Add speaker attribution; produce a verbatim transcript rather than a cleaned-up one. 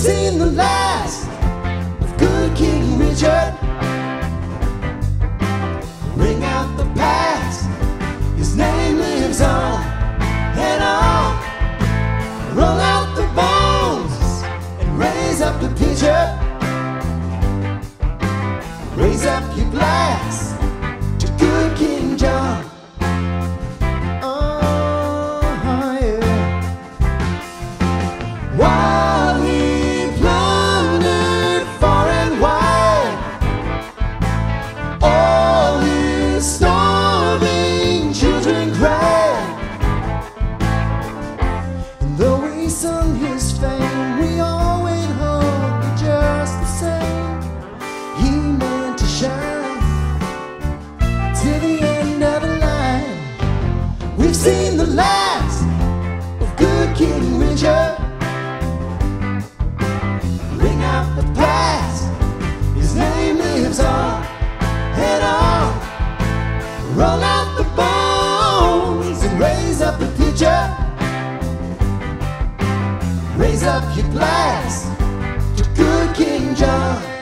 Speaker 1: seen the last of good King Richard. Ring out the past, his name lives on and on. Roll out the bones and raise up the pitcher. Raise up your glass to good King John. Oh, yeah. While he plundered far and wide, all his starving children cried. And though we sung his fame, we all went home just the same. He meant to shine till the end of the line. We've seen the last of good King Richard. Ring out the past, his name lives on and on. Roll out the bones and raise up the pitcher. Raise up your glass to good King John.